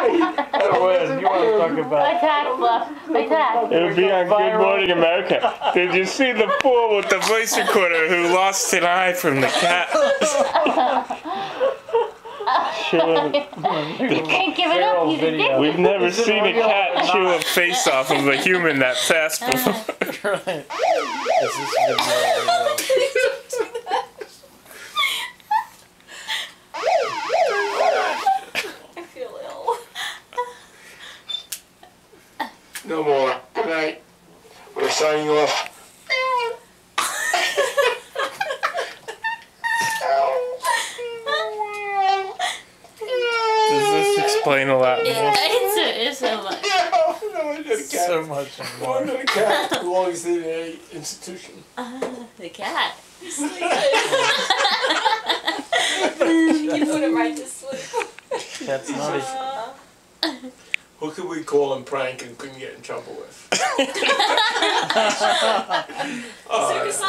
You want to talk about? Attack, Fluff. Attack. It would be on Good Morning America. Did you see the fool with the voice recorder who lost an eye from the cat? You can't give it up. He's addicted. We've never seen a cat chew a face off of a human that fast before. Is this video? I feel ill. No more. Good night. We're signing off. Does this explain a lot more? It's so much. No, I did a cat. So much I more. did a cat who belongs in an institution. The cat. You put him right to sleep. That's naughty. Who could we call and prank and couldn't get in trouble with? Circus